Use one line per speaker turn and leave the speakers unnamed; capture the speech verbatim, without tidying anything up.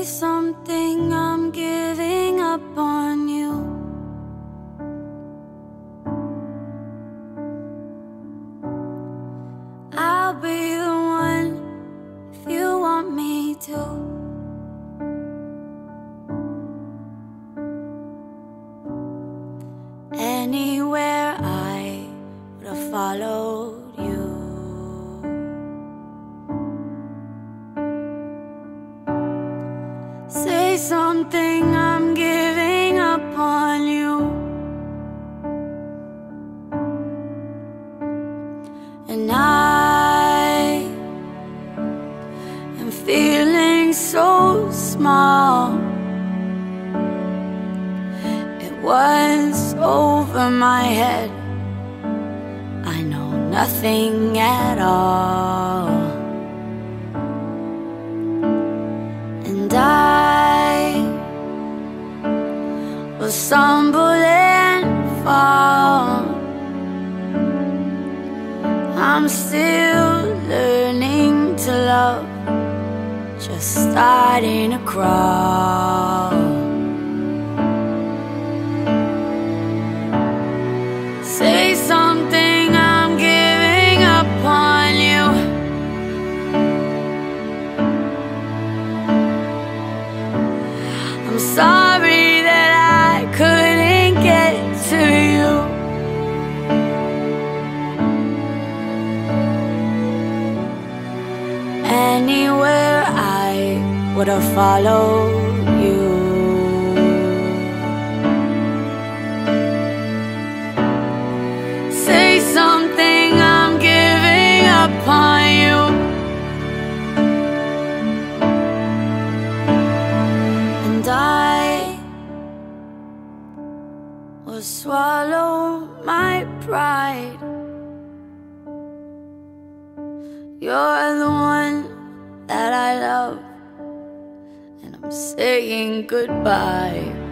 something, I'm giving up on you. I'll be the one if you want me to. Anywhere I would have followed you. Say something, I'm giving up on you. And I am feeling so small. It was over my head, I know nothing at all. And I will stumble and fall. I'm still learning to love, just starting to crawl. Say something, I'm giving up on you. I'm sorry that I couldn't get to you. Anywhere I would have followed you. Say something, I'm giving up on you. And I will swallow my pride. You're the one that I love, and I'm saying goodbye.